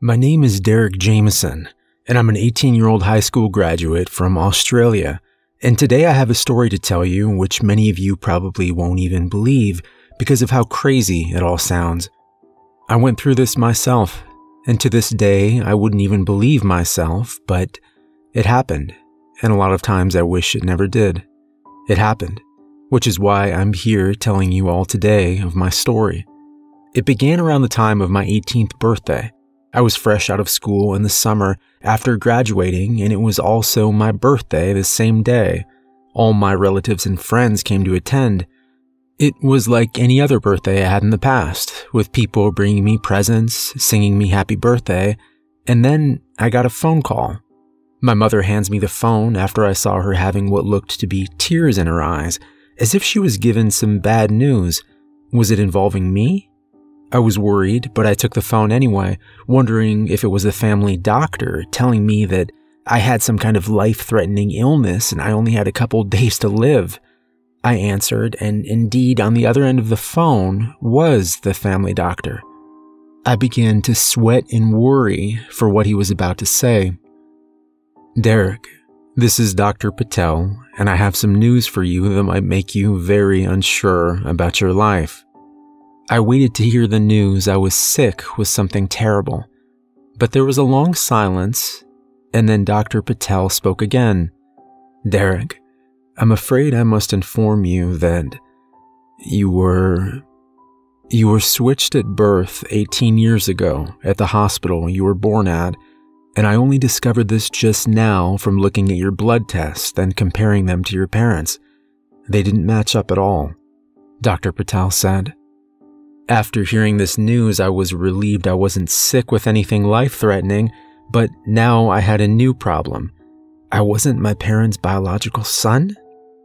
My name is Derek Jameson, and I'm an 18-year-old high school graduate from Australia. And today I have a story to tell you which many of you probably won't even believe because of how crazy it all sounds. I went through this myself, and to this day I wouldn't even believe myself, but it happened, and a lot of times I wish it never did. It happened, which is why I'm here telling you all today of my story. It began around the time of my 18th birthday. I was fresh out of school in the summer after graduating, and it was also my birthday the same day. All my relatives and friends came to attend. It was like any other birthday I had in the past, with people bringing me presents, singing me happy birthday, and then I got a phone call. My mother hands me the phone after I saw her having what looked to be tears in her eyes, as if she was given some bad news. Was it involving me? I was worried, but I took the phone anyway, wondering if it was the family doctor telling me that I had some kind of life-threatening illness and I only had a couple days to live. I answered, and indeed on the other end of the phone was the family doctor. I began to sweat in worry for what he was about to say. "Derek, this is Dr. Patel, and I have some news for you that might make you very unsure about your life." I waited to hear the news I was sick with something terrible, but there was a long silence, and then Dr. Patel spoke again. "Derek, I'm afraid I must inform you that you were switched at birth 18 years ago at the hospital you were born at, and I only discovered this just now from looking at your blood tests and comparing them to your parents. They didn't match up at all," Dr. Patel said. After hearing this news, I was relieved I wasn't sick with anything life-threatening, but now I had a new problem. I wasn't my parents' biological son?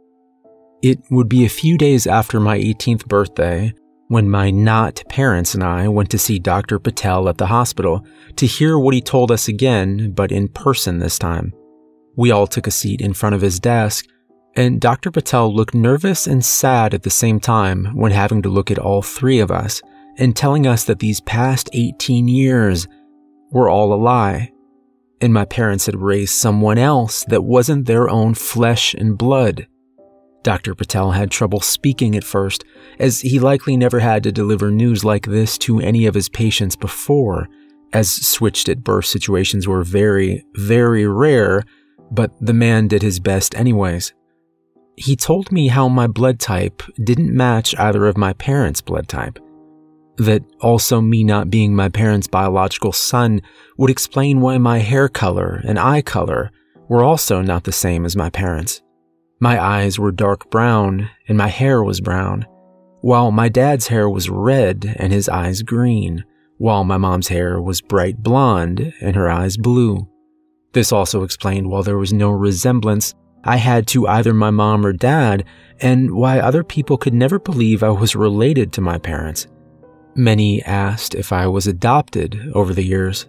It would be a few days after my 18th birthday when my not parents and I went to see Dr. Patel at the hospital to hear what he told us again, but in person this time. We all took a seat in front of his desk, and Dr. Patel looked nervous and sad at the same time when having to look at all three of us and telling us that these past 18 years were all a lie, and my parents had raised someone else that wasn't their own flesh and blood. Dr. Patel had trouble speaking at first, as he likely never had to deliver news like this to any of his patients before, as switched at birth situations were very, very rare, but the man did his best anyways. He told me how my blood type didn't match either of my parents' blood type. That also me not being my parents' biological son would explain why my hair color and eye color were also not the same as my parents. My eyes were dark brown and my hair was brown, while my dad's hair was red and his eyes green, while my mom's hair was bright blonde and her eyes blue. This also explained why there was no resemblance I had to either my mom or dad, and why other people could never believe I was related to my parents. Many asked if I was adopted over the years.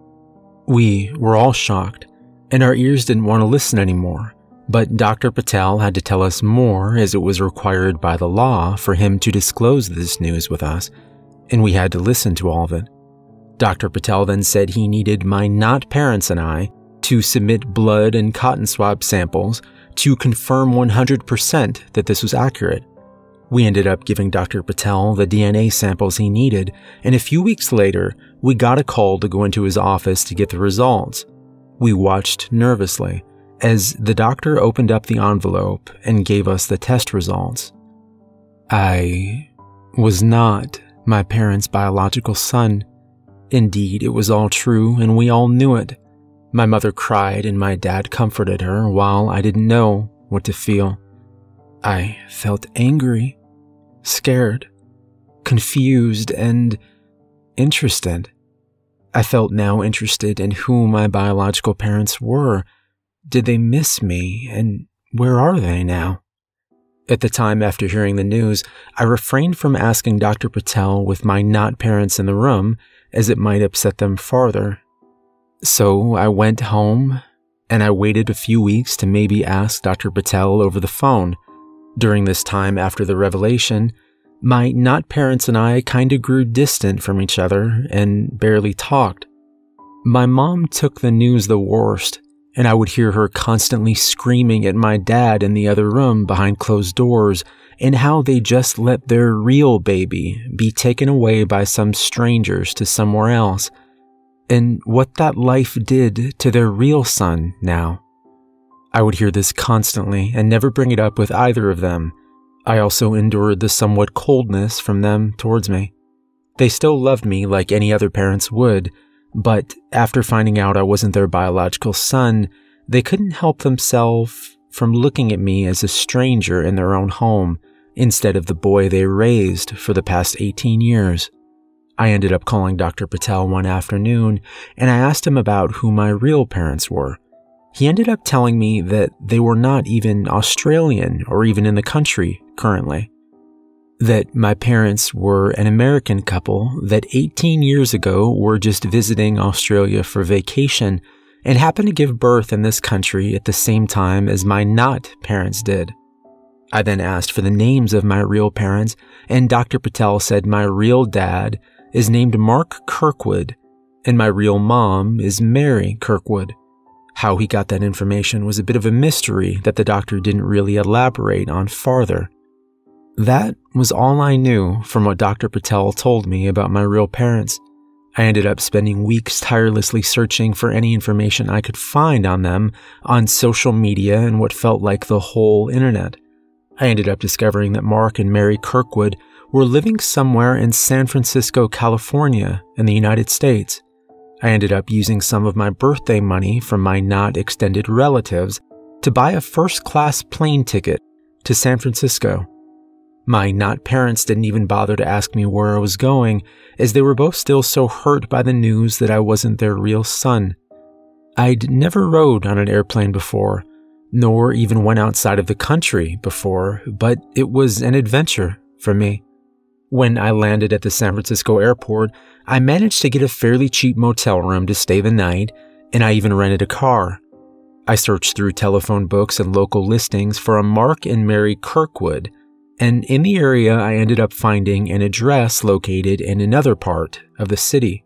We were all shocked, and our ears didn't want to listen anymore, but Dr. Patel had to tell us more as it was required by the law for him to disclose this news with us, and we had to listen to all of it. Dr. Patel then said he needed my not parents and I to submit blood and cotton swab samples to confirm 100% that this was accurate. We ended up giving Dr. Patel the DNA samples he needed, and a few weeks later, we got a call to go into his office to get the results. We watched nervously as the doctor opened up the envelope and gave us the test results. I was not my parents' biological son. Indeed, it was all true, and we all knew it. My mother cried and my dad comforted her while I didn't know what to feel. I felt angry, scared, confused, and interested. I felt now interested in who my biological parents were. Did they miss me, and where are they now? At the time after hearing the news, I refrained from asking Dr. Patel with my not parents in the room, as it might upset them farther. So I went home, and I waited a few weeks to maybe ask Dr. Patel over the phone. During this time after the revelation, my not parents and I kinda grew distant from each other and barely talked. My mom took the news the worst, and I would hear her constantly screaming at my dad in the other room behind closed doors, and how they just let their real baby be taken away by some strangers to somewhere else, and what that life did to their real son now. I would hear this constantly and never bring it up with either of them. I also endured the somewhat coldness from them towards me. They still loved me like any other parents would, but after finding out I wasn't their biological son, they couldn't help themselves from looking at me as a stranger in their own home instead of the boy they raised for the past 18 years. I ended up calling Dr. Patel one afternoon, and I asked him about who my real parents were. He ended up telling me that they were not even Australian or even in the country currently. That my parents were an American couple that 18 years ago were just visiting Australia for vacation and happened to give birth in this country at the same time as my not parents did. I then asked for the names of my real parents, and Dr. Patel said my real dad is named Mark Kirkwood and my real mom is Mary Kirkwood. How he got that information was a bit of a mystery that the doctor didn't really elaborate on farther. That was all I knew from what Dr. Patel told me about my real parents. I ended up spending weeks tirelessly searching for any information I could find on them on social media and what felt like the whole internet. I ended up discovering that Mark and Mary Kirkwood were living somewhere in San Francisco, California, in the United States. I ended up using some of my birthday money from my not extended relatives to buy a first-class plane ticket to San Francisco. My not parents didn't even bother to ask me where I was going, as they were both still so hurt by the news that I wasn't their real son. I'd never rode on an airplane before, nor even went outside of the country before, but it was an adventure for me. When I landed at the San Francisco airport, I managed to get a fairly cheap motel room to stay the night, and I even rented a car. I searched through telephone books and local listings for a Mark and Mary Kirkwood, and in the area I ended up finding an address located in another part of the city.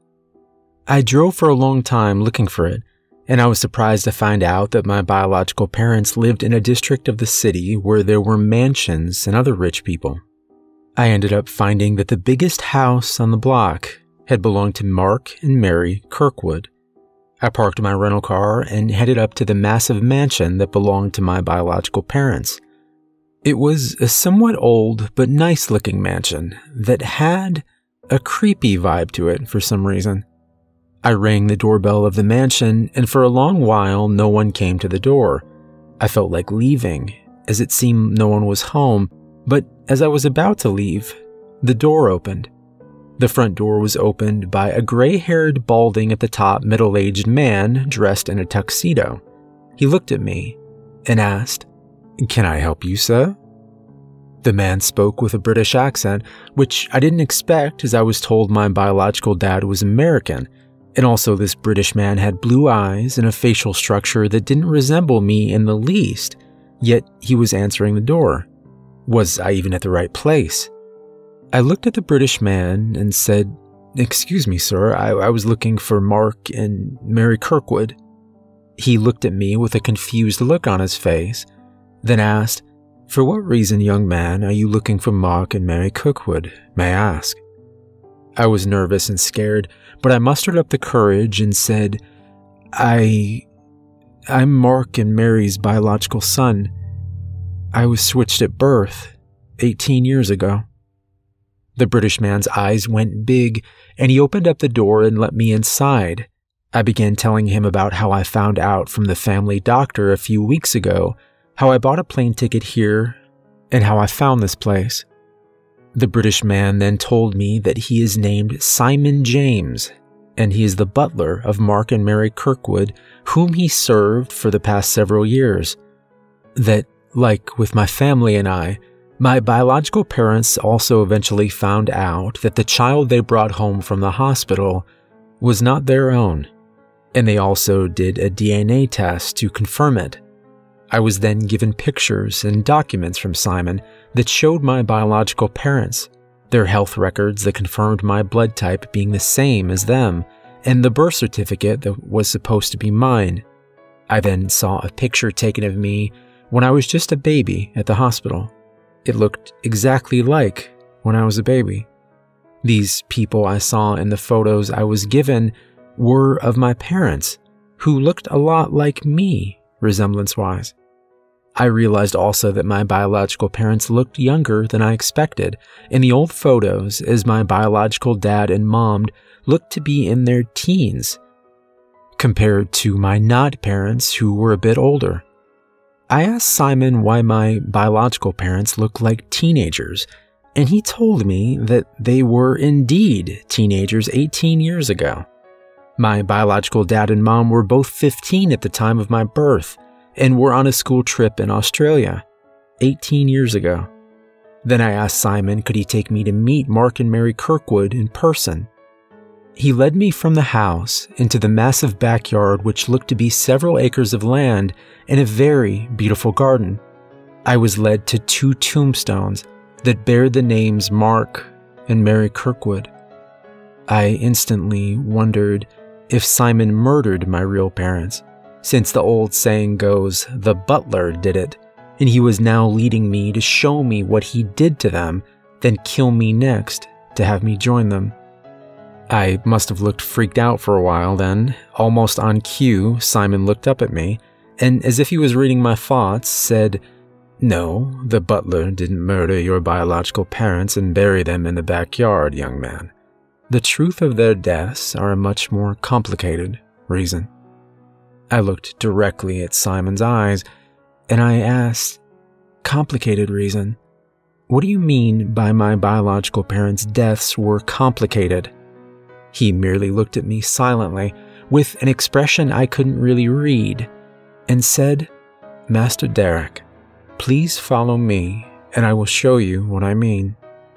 I drove for a long time looking for it, and I was surprised to find out that my biological parents lived in a district of the city where there were mansions and other rich people. I ended up finding that the biggest house on the block had belonged to Mark and Mary Kirkwood. I parked my rental car and headed up to the massive mansion that belonged to my biological parents. It was a somewhat old but nice-looking mansion that had a creepy vibe to it for some reason. I rang the doorbell of the mansion, and for a long while no one came to the door. I felt like leaving, as it seemed no one was home, but as I was about to leave, the door opened. The front door was opened by a gray-haired, balding at the top, middle-aged man dressed in a tuxedo. He looked at me and asked, "Can I help you, sir?" The man spoke with a British accent, which I didn't expect as I was told my biological dad was American, and also this British man had blue eyes and a facial structure that didn't resemble me in the least, yet he was answering the door. Was I even at the right place? I looked at the British man and said, "Excuse me, sir, I was looking for Mark and Mary Kirkwood." He looked at me with a confused look on his face, then asked, "For what reason, young man, are you looking for Mark and Mary Kirkwood, may I ask?" I was nervous and scared, but I mustered up the courage and said, I'm Mark and Mary's biological son. I was switched at birth 18 years ago." The British man's eyes went big, and he opened up the door and let me inside. I began telling him about how I found out from the family doctor a few weeks ago, how I bought a plane ticket here, and how I found this place. The British man then told me that he is named Simon James, and he is the butler of Mark and Mary Kirkwood, whom he served for the past several years. That, like with my family and I, my biological parents also eventually found out that the child they brought home from the hospital was not their own, and they also did a DNA test to confirm it. I was then given pictures and documents from Simon that showed my biological parents, their health records that confirmed my blood type being the same as them, and the birth certificate that was supposed to be mine. I then saw a picture taken of me when I was just a baby at the hospital. It looked exactly like when I was a baby. These people I saw in the photos I was given were of my parents, who looked a lot like me, resemblance-wise. I realized also that my biological parents looked younger than I expected. In the old photos, as my biological dad and mom looked to be in their teens, compared to my not parents who were a bit older. I asked Simon why my biological parents looked like teenagers, and he told me that they were indeed teenagers 18 years ago. My biological dad and mom were both 15 at the time of my birth, and were on a school trip in Australia 18 years ago. Then I asked Simon could he take me to meet Mark and Mary Kirkwood in person. He led me from the house into the massive backyard, which looked to be several acres of land and a very beautiful garden. I was led to 2 tombstones that bear the names Mark and Mary Kirkwood. I instantly wondered if Simon murdered my real parents, since the old saying goes, the butler did it, and he was now leading me to show me what he did to them, then kill me next to have me join them. I must have looked freaked out for a while then. Almost on cue, Simon looked up at me, and as if he was reading my thoughts, said, "No, the butler didn't murder your biological parents and bury them in the backyard, young man. The truth of their deaths are a much more complicated reason." I looked directly at Simon's eyes, and I asked, "Complicated reason? What do you mean by my biological parents' deaths were complicated?" He merely looked at me silently, with an expression I couldn't really read, and said, "Master Derek, please follow me, and I will show you what I mean."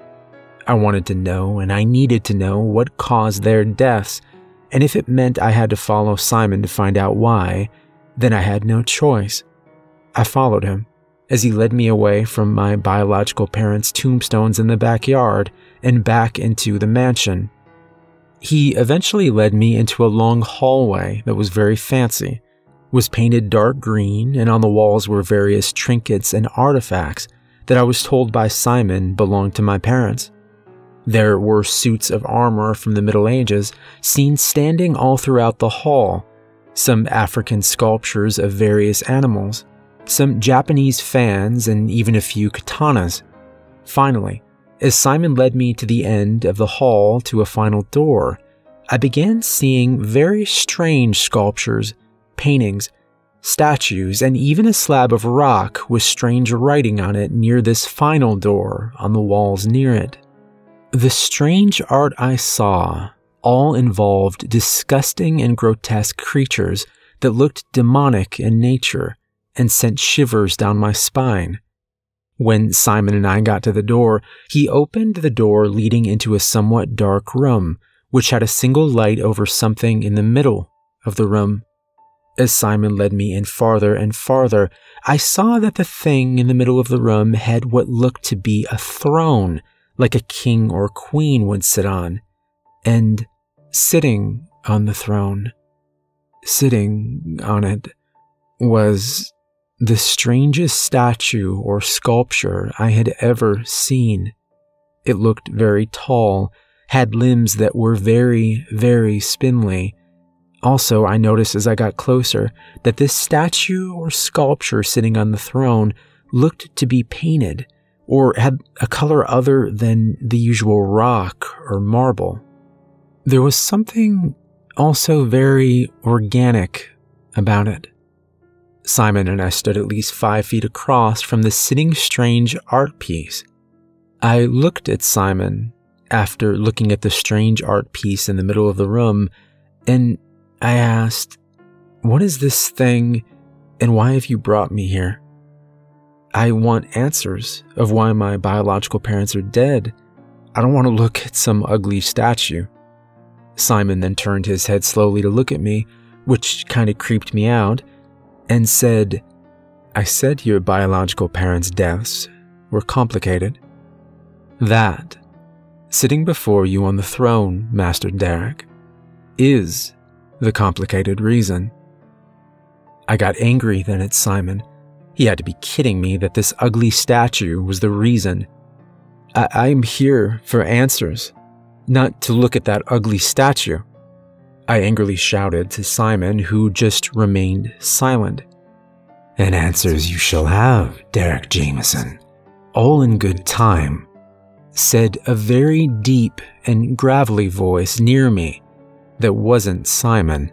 I wanted to know, and I needed to know, what caused their deaths, and if it meant I had to follow Simon to find out why, then I had no choice. I followed him, as he led me away from my biological parents' tombstones in the backyard and back into the mansion. He eventually led me into a long hallway that was very fancy, was painted dark green, and on the walls were various trinkets and artifacts that I was told by Simon belonged to my parents. There were suits of armor from the Middle Ages seen standing all throughout the hall, some African sculptures of various animals, some Japanese fans, and even a few katanas. Finally, as Simon led me to the end of the hall to a final door, I began seeing very strange sculptures, paintings, statues, and even a slab of rock with strange writing on it near this final door on the walls near it. The strange art I saw all involved disgusting and grotesque creatures that looked demonic in nature and sent shivers down my spine. When Simon and I got to the door, he opened the door leading into a somewhat dark room, which had a single light over something in the middle of the room. As Simon led me in farther and farther, I saw that the thing in the middle of the room had what looked to be a throne, like a king or queen would sit on, and sitting on the throne, sitting on it, was the strangest statue or sculpture I had ever seen. It looked very tall, had limbs that were very, very spindly. Also, I noticed as I got closer that this statue or sculpture sitting on the throne looked to be painted, or had a color other than the usual rock or marble. There was something also very organic about it. Simon and I stood at least 5 feet across from the sitting strange art piece. I looked at Simon after looking at the strange art piece in the middle of the room, and I asked, "What is this thing, and why have you brought me here? I want answers of why my biological parents are dead. I don't want to look at some ugly statue." Simon then turned his head slowly to look at me, which kind of creeped me out, and said, "I said your biological parents' deaths were complicated. That, sitting before you on the throne, Master Derek, is the complicated reason. I got angry then at Simon. He had to be kidding me that this ugly statue was the reason. I'm here for answers, not to look at that ugly statue. I angrily shouted to Simon, who just remained silent. And answers you shall have, Derek Jameson, all in good time, said a very deep and gravelly voice near me that wasn't Simon.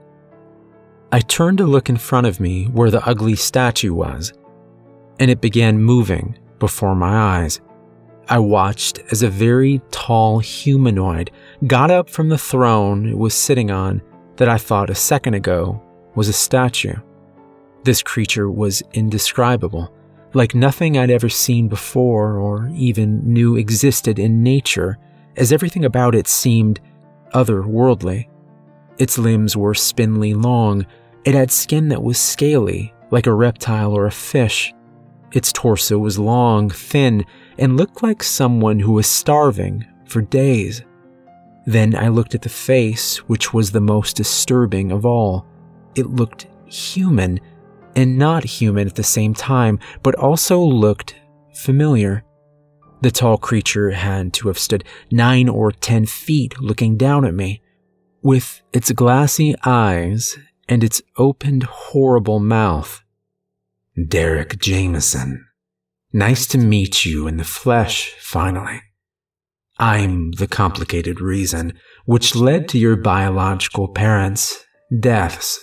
I turned to look in front of me where the ugly statue was, and it began moving before my eyes. I watched as a very tall humanoid got up from the throne it was sitting on that I thought a second ago was a statue. This creature was indescribable, like nothing I'd ever seen before or even knew existed in nature, as everything about it seemed otherworldly. Its limbs were spindly long. It had skin that was scaly, like a reptile or a fish. Its torso was long, thin, and looked like someone who was starving for days. Then I looked at the face, which was the most disturbing of all. It looked human, and not human at the same time, but also looked familiar. The tall creature had to have stood 9 or 10 feet looking down at me. With its glassy eyes and its opened, horrible mouth. Derek Jameson, nice to meet you in the flesh, finally. I'm the complicated reason which led to your biological parents' deaths.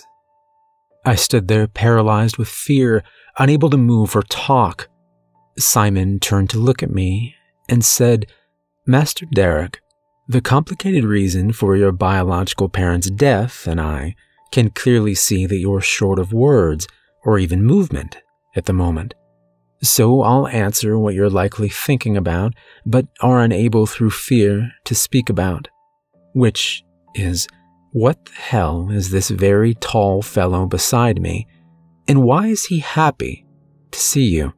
I stood there paralyzed with fear, unable to move or talk. Simon turned to look at me and said, Master Derek, the complicated reason for your biological parents' death and I can clearly see that you're short of words or even movement at the moment. So I'll answer what you're likely thinking about, but are unable through fear to speak about, which is, what the hell is this very tall fellow beside me, and why is he happy to see you?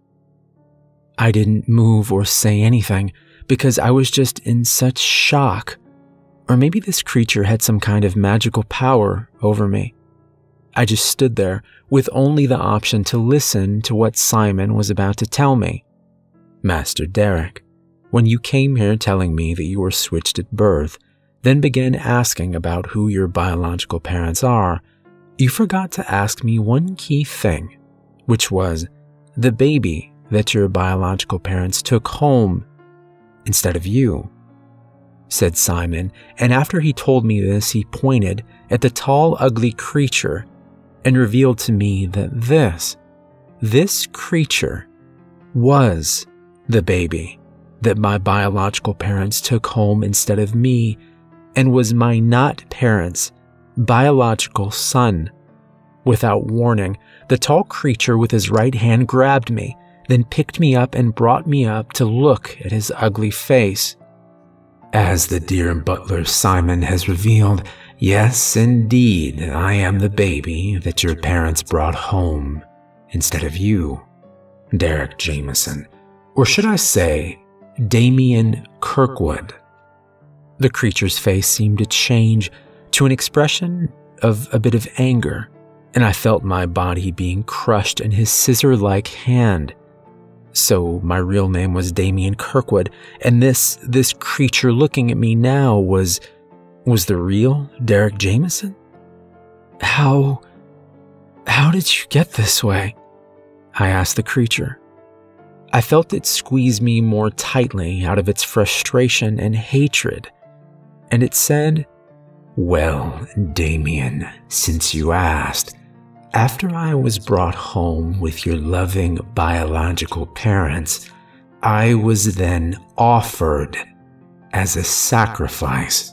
I didn't move or say anything because I was just in such shock. Or maybe this creature had some kind of magical power over me. I just stood there with only the option to listen to what Simon was about to tell me. Master Derek, when you came here telling me that you were switched at birth, then began asking about who your biological parents are, you forgot to ask me one key thing, which was the baby that your biological parents took home instead of you, said Simon, and after he told me this, he pointed at the tall, ugly creature and revealed to me that this creature was the baby that my biological parents took home instead of me and was my not parents' biological son. Without warning, the tall creature with his right hand grabbed me, then picked me up and brought me up to look at his ugly face. As the dear butler Simon has revealed, yes, indeed, I am the baby that your parents brought home instead of you, Derek Jameson, or should I say, Damien Kirkwood. The creature's face seemed to change to an expression of a bit of anger, and I felt my body being crushed in his scissor-like hand. So my real name was Damien Kirkwood, and this creature looking at me now was the real Derek Jameson? How did you get this way? I asked the creature. I felt it squeeze me more tightly out of its frustration and hatred, and it said, Well, Damien, since you asked, after I was brought home with your loving biological parents, I was then offered as a sacrifice.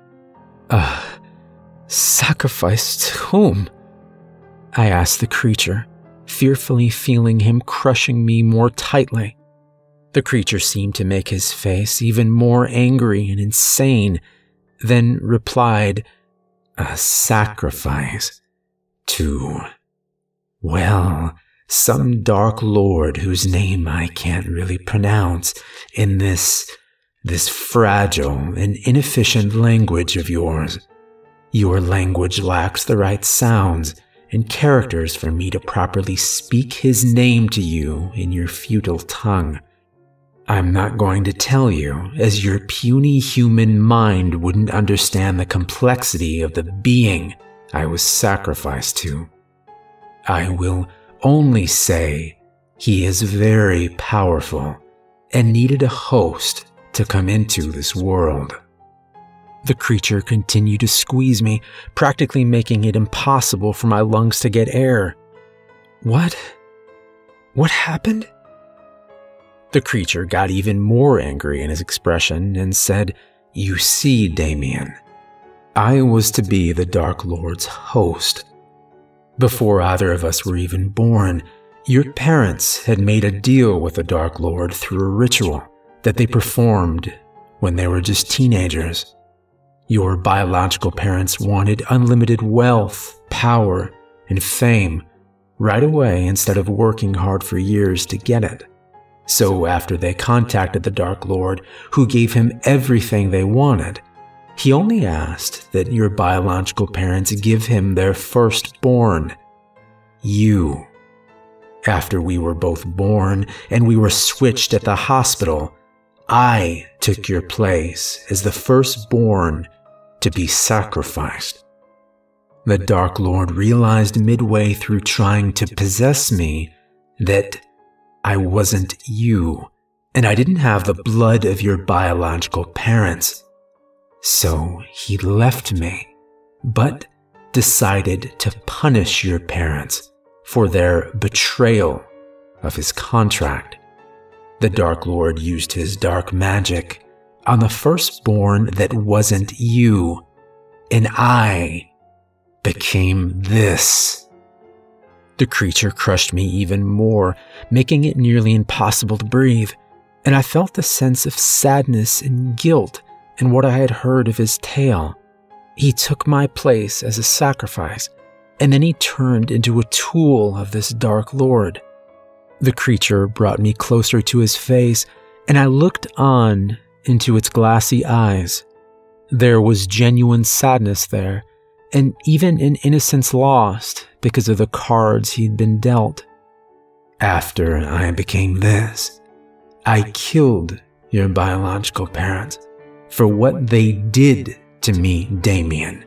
Sacrifice to whom? I asked the creature, fearfully feeling him crushing me more tightly. The creature seemed to make his face even more angry and insane, then replied, A sacrifice to, well, some dark lord whose name I can't really pronounce in this fragile and inefficient language of yours. Your language lacks the right sounds and characters for me to properly speak his name to you in your futile tongue. I'm not going to tell you, as your puny human mind wouldn't understand the complexity of the being I was sacrificed to. I will only say he is very powerful and needed a host to come into this world. The creature continued to squeeze me, practically making it impossible for my lungs to get air. What? What happened? The creature got even more angry in his expression and said, "You see, Damien, I was to be the Dark Lord's host. Before either of us were even born, your parents had made a deal with the Dark Lord through a ritual that they performed when they were just teenagers. Your biological parents wanted unlimited wealth, power, and fame right away instead of working hard for years to get it. So after they contacted the Dark Lord, who gave him everything they wanted, he only asked that your biological parents give him their firstborn, you. After we were both born and we were switched at the hospital, I took your place as the firstborn to be sacrificed. The Dark Lord realized midway through trying to possess me that I wasn't you, and I didn't have the blood of your biological parents. So he left me, but decided to punish your parents for their betrayal of his contract. The Dark Lord used his dark magic on the firstborn that wasn't you, and I became this." The creature crushed me even more, making it nearly impossible to breathe, and I felt a sense of sadness and guilt in what I had heard of his tale. He took my place as a sacrifice, and then he turned into a tool of this Dark Lord. The creature brought me closer to his face, and I looked on into its glassy eyes. There was genuine sadness there, and even an innocence lost because of the cards he'd been dealt. "After I became this, I killed your biological parents for what they did to me, Damien.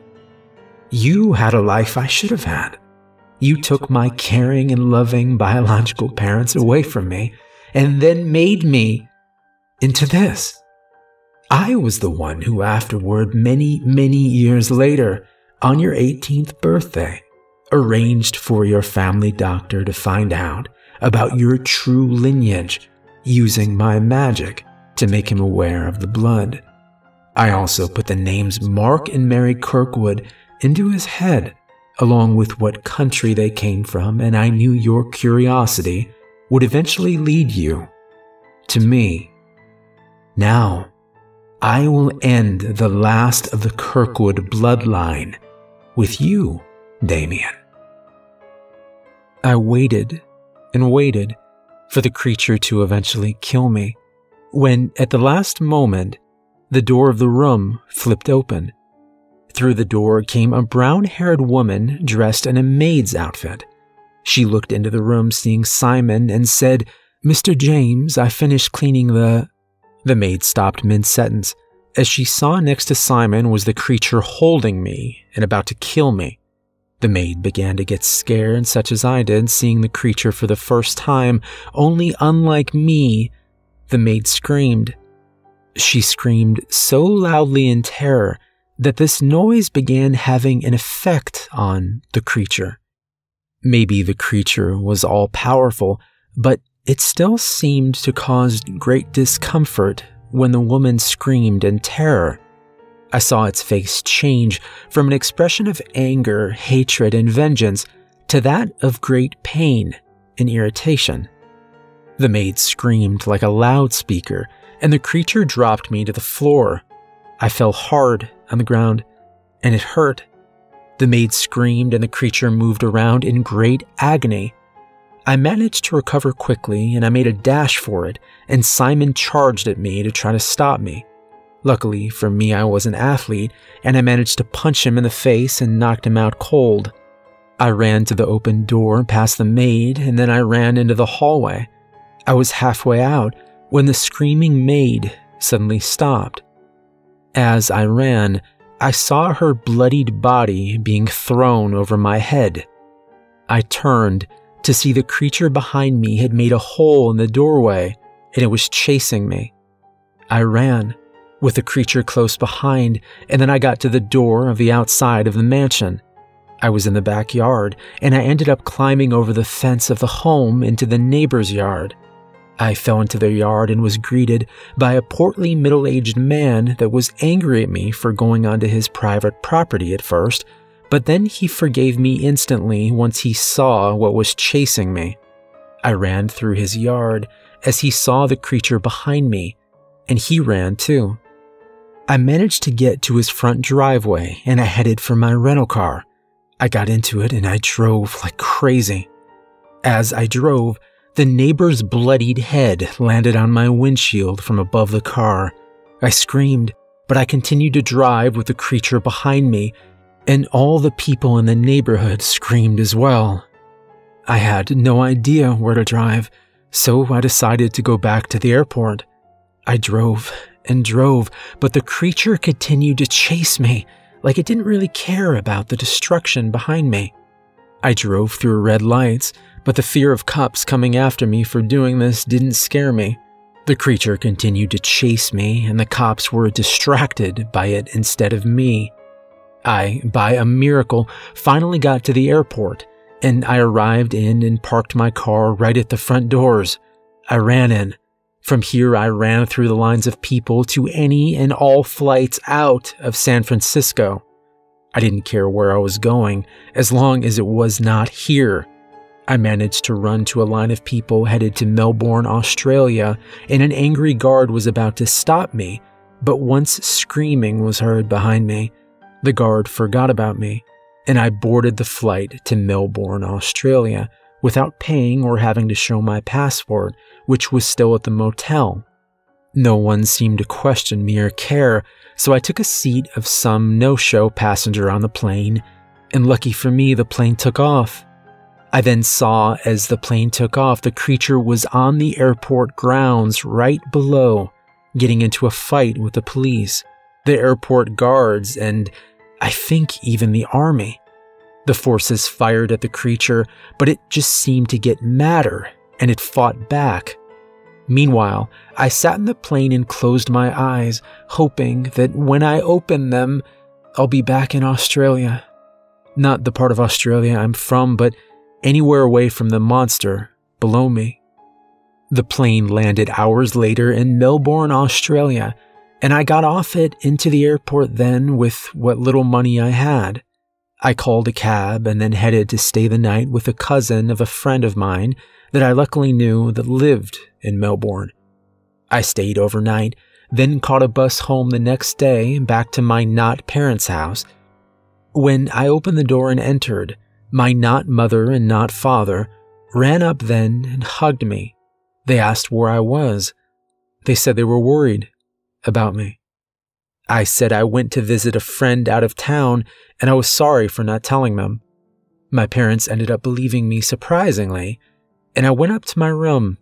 You had a life I should have had. You took my caring and loving biological parents away from me and then made me into this. I was the one who afterward, many, many years later, on your 18th birthday, arranged for your family doctor to find out about your true lineage using my magic to make him aware of the blood. I also put the names Mark and Mary Kirkwood into his head, along with what country they came from, and I knew your curiosity would eventually lead you to me. Now, I will end the last of the Kirkwood bloodline with you, Damien." I waited and waited for the creature to eventually kill me, when at the last moment, the door of the room flipped open. Through the door came a brown-haired woman dressed in a maid's outfit. She looked into the room, seeing Simon, and said, "Mr. James, I finished cleaning the..." The maid stopped mid-sentence, as she saw next to Simon was the creature holding me and about to kill me. The maid began to get scared, such as I did, seeing the creature for the first time, only unlike me, the maid screamed. She screamed so loudly in terror that this noise began having an effect on the creature. Maybe the creature was all-powerful, but it still seemed to cause great discomfort when the woman screamed in terror. I saw its face change from an expression of anger, hatred, and vengeance to that of great pain and irritation. The maid screamed like a loudspeaker, and the creature dropped me to the floor. I fell hard on the ground, and it hurt. The maid screamed, and the creature moved around in great agony. I managed to recover quickly, and I made a dash for it, and Simon charged at me to try to stop me. Luckily for me, I was an athlete, and I managed to punch him in the face and knocked him out cold. I ran to the open door past the maid, and then I ran into the hallway. I was halfway out when the screaming maid suddenly stopped. As I ran, I saw her bloodied body being thrown over my head. I turned to see the creature behind me had made a hole in the doorway, and it was chasing me. I ran, with the creature close behind, and then I got to the door of the outside of the mansion. I was in the backyard, and I ended up climbing over the fence of the home into the neighbor's yard. I fell into their yard and was greeted by a portly middle-aged man that was angry at me for going onto his private property at first, but then he forgave me instantly once he saw what was chasing me. I ran through his yard as he saw the creature behind me, and he ran too. I managed to get to his front driveway, and I headed for my rental car. I got into it and I drove like crazy. As I drove, the neighbor's bloodied head landed on my windshield from above the car. I screamed, but I continued to drive with the creature behind me, and all the people in the neighborhood screamed as well. I had no idea where to drive, so I decided to go back to the airport. I drove and drove, but the creature continued to chase me, like it didn't really care about the destruction behind me. I drove through red lights, but the fear of cops coming after me for doing this didn't scare me. The creature continued to chase me, and the cops were distracted by it instead of me. I, by a miracle, finally got to the airport, and I arrived in and parked my car right at the front doors. I ran in. From here, I ran through the lines of people to any and all flights out of San Francisco. I didn't care where I was going, as long as it was not here. I managed to run to a line of people headed to Melbourne, Australia, and an angry guard was about to stop me, but once screaming was heard behind me, the guard forgot about me, and I boarded the flight to Melbourne, Australia, without paying or having to show my passport, which was still at the motel. No one seemed to question me or care, so I took a seat of some no-show passenger on the plane, and lucky for me, the plane took off. I then saw as the plane took off, the creature was on the airport grounds right below, getting into a fight with the police, the airport guards, and I think even the army. The forces fired at the creature, but it just seemed to get madder, and it fought back. Meanwhile, I sat in the plane and closed my eyes, hoping that when I opened them, I'll be back in Australia. Not the part of Australia I'm from, but anywhere away from the monster below me. The plane landed hours later in Melbourne, Australia, and I got off it into the airport then with what little money I had. I called a cab and then headed to stay the night with a cousin of a friend of mine that I luckily knew that lived in Melbourne. I stayed overnight, then caught a bus home the next day back to my not parents' house. When I opened the door and entered, my not mother and not father ran up then and hugged me. They asked where I was. They said they were worried about me. I said I went to visit a friend out of town and I was sorry for not telling them. My parents ended up believing me surprisingly, and I went up to my room.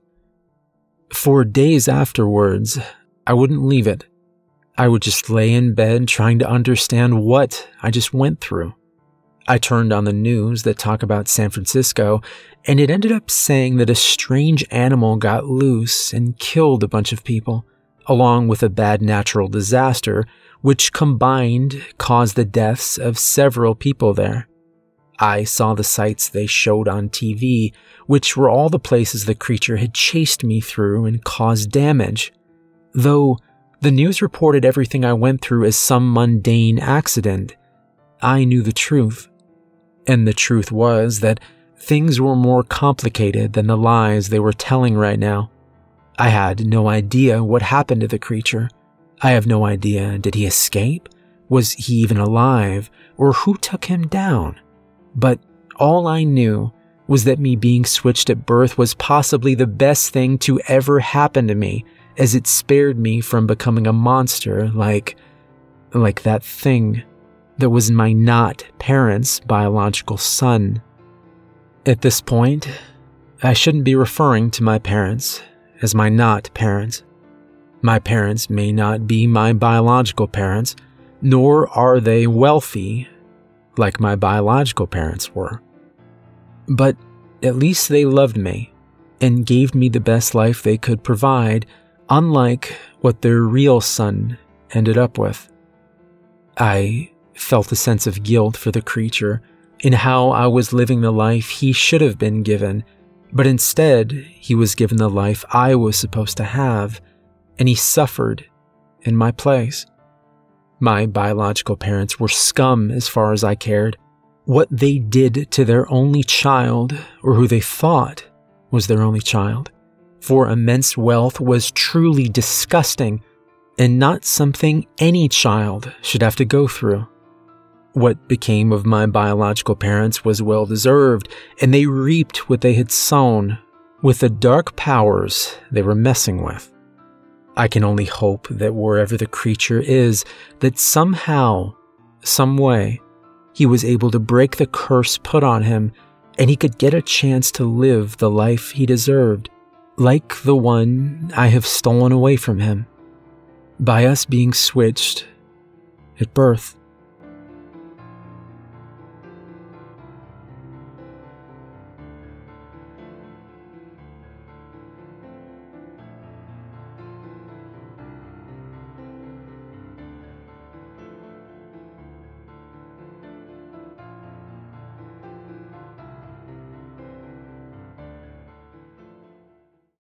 For days afterwards, I wouldn't leave it. I would just lay in bed trying to understand what I just went through. I turned on the news that talk about San Francisco, and it ended up saying that a strange animal got loose and killed a bunch of people, along with a bad natural disaster, which combined caused the deaths of several people there. I saw the sights they showed on TV, which were all the places the creature had chased me through and caused damage. Though the news reported everything I went through as some mundane accident, I knew the truth. And the truth was that things were more complicated than the lies they were telling right now. I had no idea what happened to the creature. I have no idea, did he escape? Was he even alive? Or who took him down? But all I knew was that me being switched at birth was possibly the best thing to ever happen to me, as it spared me from becoming a monster like that thing that was my not parents' biological son. At this point, I shouldn't be referring to my parents as my not parents. My parents may not be my biological parents, nor are they wealthy like my biological parents were. But at least they loved me and gave me the best life they could provide, unlike what their real son ended up with. I felt a sense of guilt for the creature in how I was living the life he should have been given, but instead he was given the life I was supposed to have, and he suffered in my place. My biological parents were scum as far as I cared. What they did to their only child, or who they thought was their only child, for immense wealth was truly disgusting and not something any child should have to go through. What became of my biological parents was well-deserved, and they reaped what they had sown with the dark powers they were messing with. I can only hope that wherever the creature is, that somehow, some way, he was able to break the curse put on him, and he could get a chance to live the life he deserved, like the one I have stolen away from him, by us being switched at birth.